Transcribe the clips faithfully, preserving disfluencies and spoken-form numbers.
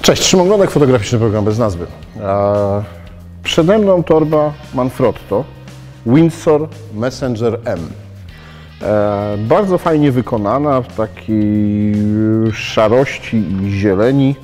Cześć, Szymon Glonek, fotograficzny program bez nazwy. Przede mną torba Manfrotto Windsor Messenger M. Bardzo fajnie wykonana, w takiej szarości i zieleni.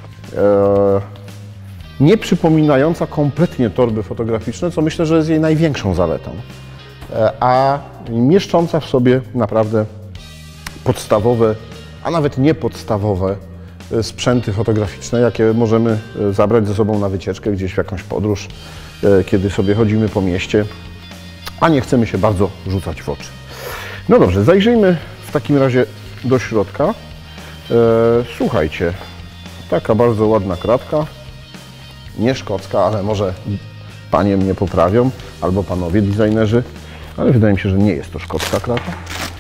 Nie przypominająca kompletnie torby fotograficzne, co myślę, że jest jej największą zaletą. A mieszcząca w sobie naprawdę podstawowe, a nawet niepodstawowe sprzęty fotograficzne, jakie możemy zabrać ze sobą na wycieczkę, gdzieś w jakąś podróż, kiedy sobie chodzimy po mieście, a nie chcemy się bardzo rzucać w oczy. No dobrze, zajrzyjmy w takim razie do środka. Słuchajcie, taka bardzo ładna kratka, nie szkocka, ale może panie mnie poprawią, albo panowie designerzy, ale wydaje mi się, że nie jest to szkocka krata.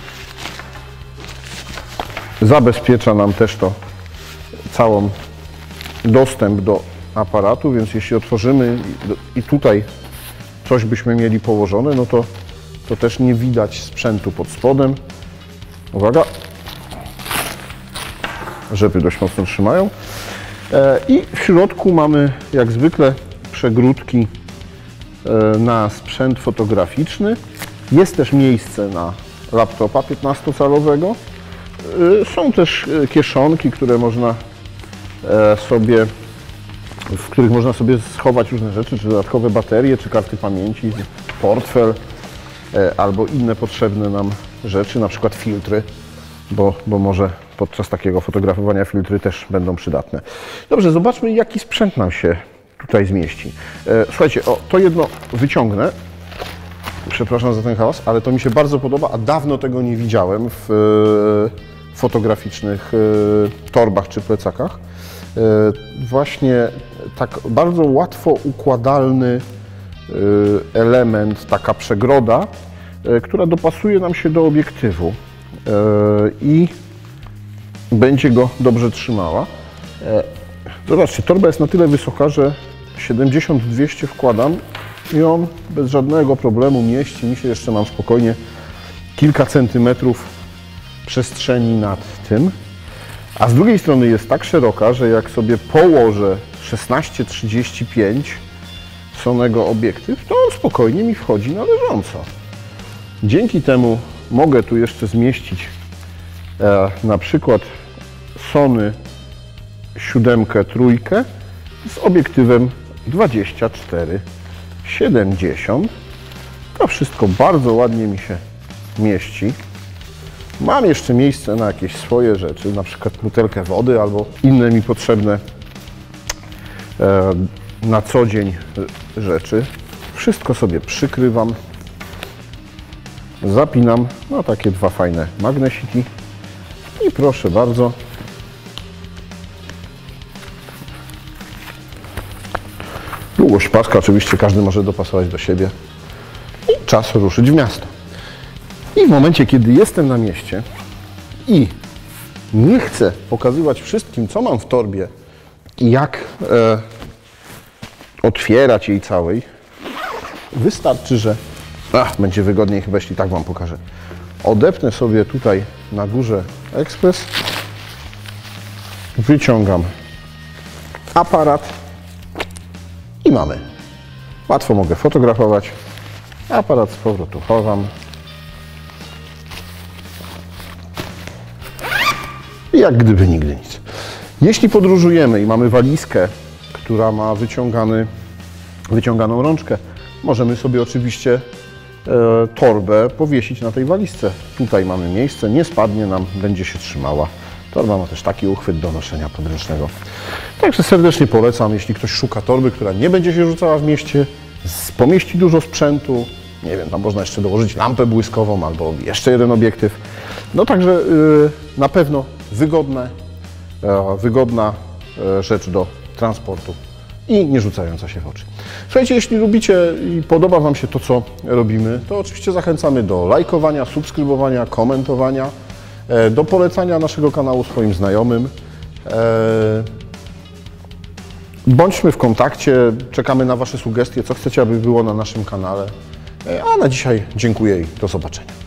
Zabezpiecza nam też to całą dostęp do aparatu, więc jeśli otworzymy i tutaj coś byśmy mieli położone, no to, to też nie widać sprzętu pod spodem. Uwaga, rzepy dość mocno trzymają. I w środku mamy jak zwykle przegródki na sprzęt fotograficzny. Jest też miejsce na laptopa piętnastocalowego. Są też kieszonki, które można sobie, w których można sobie schować różne rzeczy, czy dodatkowe baterie, czy karty pamięci, portfel, albo inne potrzebne nam rzeczy, na przykład filtry, bo, bo może podczas takiego fotografowania filtry też będą przydatne. Dobrze, zobaczmy, jaki sprzęt nam się tutaj zmieści. Słuchajcie, o, to jedno wyciągnę. Przepraszam za ten hałas, ale to mi się bardzo podoba, a dawno tego nie widziałem w fotograficznych torbach czy plecakach. Właśnie tak bardzo łatwo układalny element, taka przegroda, która dopasuje nam się do obiektywu i będzie go dobrze trzymała. Zobaczcie, torba jest na tyle wysoka, że siedemdziesiąt dwieście wkładam i on bez żadnego problemu mieści mi się. Jeszcze mam spokojnie kilka centymetrów przestrzeni nad tym. A z drugiej strony jest tak szeroka, że jak sobie położę szesnaście trzydzieści pięć Sonego obiektyw, to on spokojnie mi wchodzi na leżąco. Dzięki temu mogę tu jeszcze zmieścić e, na przykład Sony siedem trójkę z obiektywem dwadzieścia cztery siedemdziesiąt. To wszystko bardzo ładnie mi się mieści. Mam jeszcze miejsce na jakieś swoje rzeczy, na przykład butelkę wody albo inne mi potrzebne e, na co dzień rzeczy. Wszystko sobie przykrywam, zapinam na takie dwa fajne magnesiki i proszę bardzo, długość paska oczywiście każdy może dopasować do siebie i czas ruszyć w miasto. I w momencie, kiedy jestem na mieście i nie chcę pokazywać wszystkim, co mam w torbie i jak e, otwierać jej całej, wystarczy, że ach, będzie wygodniej chyba, jeśli tak Wam pokażę. Odepnę sobie tutaj na górze ekspres, wyciągam aparat i mamy. Łatwo mogę fotografować, aparat z powrotu chowam. Jak gdyby nigdy nic. Jeśli podróżujemy i mamy walizkę, która ma wyciągany, wyciąganą rączkę, możemy sobie oczywiście e, torbę powiesić na tej walizce. Tutaj mamy miejsce, nie spadnie nam, będzie się trzymała. Torba ma też taki uchwyt do noszenia podręcznego. Także serdecznie polecam, jeśli ktoś szuka torby, która nie będzie się rzucała w mieście, pomieści dużo sprzętu, nie wiem, tam można jeszcze dołożyć lampę błyskową albo jeszcze jeden obiektyw. No także yy, na pewno wygodne, e, wygodna e, rzecz do transportu i nie rzucająca się w oczy. Słuchajcie, jeśli lubicie i podoba Wam się to, co robimy, to oczywiście zachęcamy do lajkowania, subskrybowania, komentowania, e, do polecania naszego kanału swoim znajomym. E, bądźmy w kontakcie, czekamy na Wasze sugestie, co chcecie, aby było na naszym kanale. E, a na dzisiaj dziękuję i do zobaczenia.